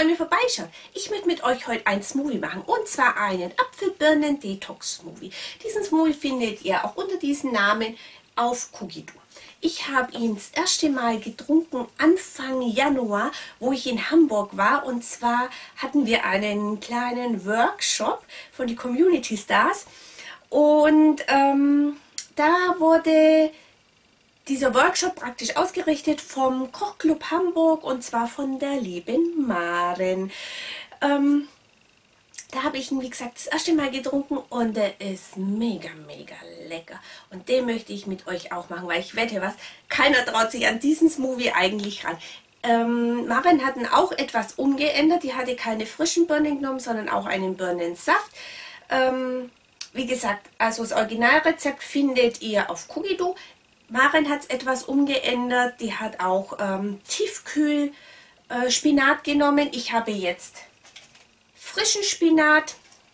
mir vorbeischaut. Ich möchte mit euch heute ein Smoothie machen und zwar einen Apfel-Birnen-Detox-Smoothie. Diesen Smoothie findet ihr auch unter diesem Namen auf Cookido. Ich habe ihn das erste Mal getrunken Anfang Januar, wo ich in Hamburg war, und zwar hatten wir einen kleinen Workshop von den Community Stars und da wurde dieser Workshop praktisch ausgerichtet vom Kochclub Hamburg und zwar von der lieben Maren. Da habe ich ihn, wie gesagt, das erste Mal getrunken und der ist mega, mega lecker. Und den möchte ich mit euch auch machen, weil ich wette was, keiner traut sich an diesen Smoothie eigentlich ran. Maren hat ihn auch etwas umgeändert. Die hatte keine frischen Birnen genommen, sondern auch einen Birnensaft. Wie gesagt, also das Originalrezept findet ihr auf Cookido. Maren hat es etwas umgeändert. Die hat auch Tiefkühl-Spinat genommen. Ich habe jetzt frischen Spinat.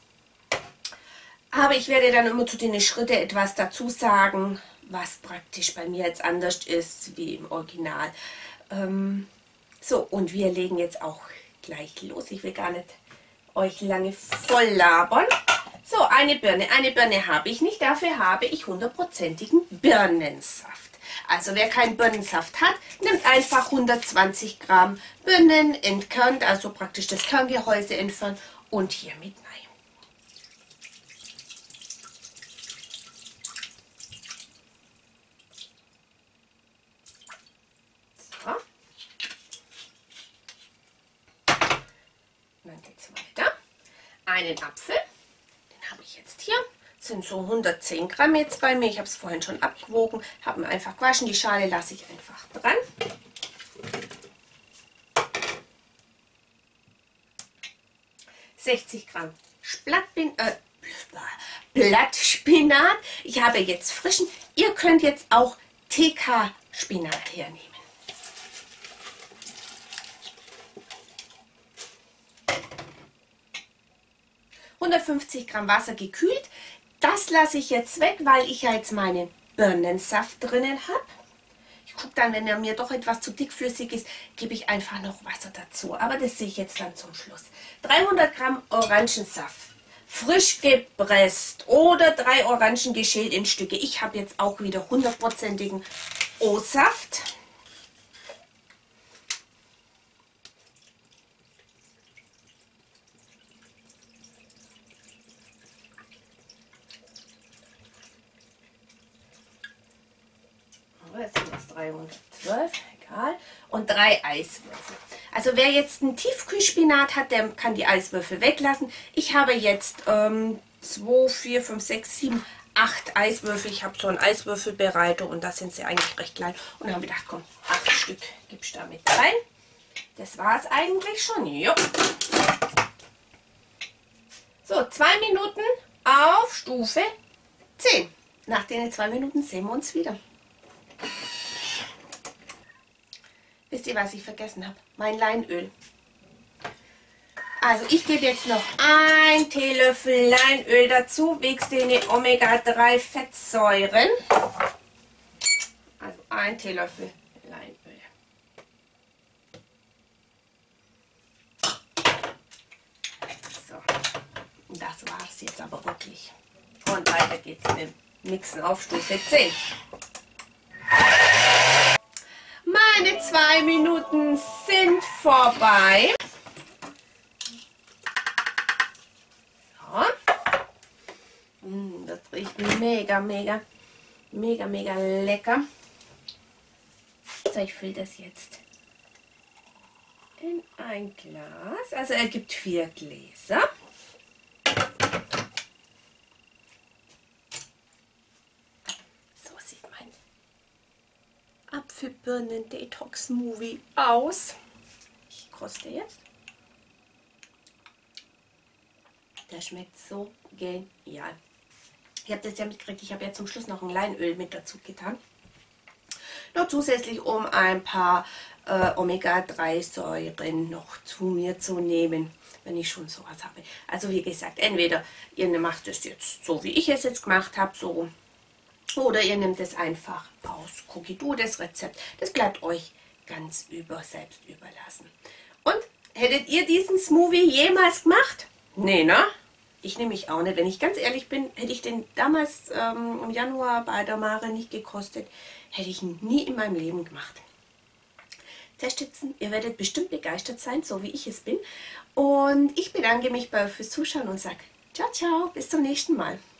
Aber ich werde dann immer zu den Schritten etwas dazu sagen, was praktisch bei mir jetzt anders ist wie im Original. So, und wir legen jetzt auch gleich los. Ich will gar nicht euch lange voll labern. So, eine Birne habe ich nicht, dafür habe ich 100%igen Birnensaft. Also wer keinen Birnensaft hat, nimmt einfach 120 Gramm Birnen, entkernt, also praktisch das Kerngehäuse entfernt und hier mit rein. So. Dann geht es weiter. Einen Apfel. Habe ich jetzt hier, das sind so 110 Gramm jetzt bei mir, ich habe es vorhin schon abgewogen, habe ihn einfach gewaschen, die Schale lasse ich einfach dran. ...60 Gramm Blattspinat, ich habe jetzt frischen, ihr könnt jetzt auch TK-Spinat hernehmen. ...150 Gramm Wasser gekühlt. Das lasse ich jetzt weg, weil ich ja jetzt meinen Birnensaft drinnen habe. Ich gucke dann, wenn er mir doch etwas zu dickflüssig ist, gebe ich einfach noch Wasser dazu. Aber das sehe ich jetzt dann zum Schluss. 300 Gramm Orangensaft, frisch gepresst oder 3 Orangen geschält in Stücke. Ich habe jetzt auch wieder 100%igen O-Saft. Das sind jetzt 312, egal. Und 3 Eiswürfel. Also wer jetzt einen Tiefkühlspinat hat, der kann die Eiswürfel weglassen. Ich habe jetzt 2, 4, 5, 6, 7, 8 Eiswürfel. Ich habe so einen Eiswürfelbereiter und da sind sie eigentlich recht klein. Und dann habe ich gedacht, komm, 8 Stück gibst du da mit rein. Das war es eigentlich schon. Jo. So, 2 Minuten auf Stufe 10. Nach den 2 Minuten sehen wir uns wieder. Wisst ihr, was ich vergessen habe? Mein Leinöl. Also ich gebe jetzt noch 1 Teelöffel Leinöl dazu, wegen den Omega-3 Fettsäuren. Also 1 Teelöffel Leinöl. So, und das war es jetzt aber wirklich. Und weiter geht's mit dem Mixen auf Stufe 10. Meine 2 Minuten sind vorbei. So. Das riecht mega, mega, mega, mega lecker. So, ich fülle das jetzt in ein Glas. Also er gibt 4 Gläser. Apfel-Birnen-Detox-Smoothie aus. Ich koste jetzt. Der schmeckt so genial. Ich habe das ja mitgekriegt, ich habe ja zum Schluss noch ein Leinöl mit dazu getan. Noch zusätzlich, um ein paar Omega-3-Säuren noch zu mir zu nehmen, wenn ich schon sowas habe. Also wie gesagt, entweder ihr macht es jetzt so, wie ich es jetzt gemacht habe, so. Oder ihr nehmt es einfach aus Cookido, das Rezept. Das bleibt euch ganz selbst überlassen. Und Hättet ihr diesen Smoothie jemals gemacht? Nee, ne? Ich nehme mich auch nicht. Wenn ich ganz ehrlich bin, hätte ich den damals im Januar bei der Mare nicht gekostet, hätte ich ihn nie in meinem Leben gemacht. Zerstützen, ihr werdet bestimmt begeistert sein, so wie ich es bin. Und ich bedanke mich fürs Zuschauen und sage ciao, ciao, bis zum nächsten Mal.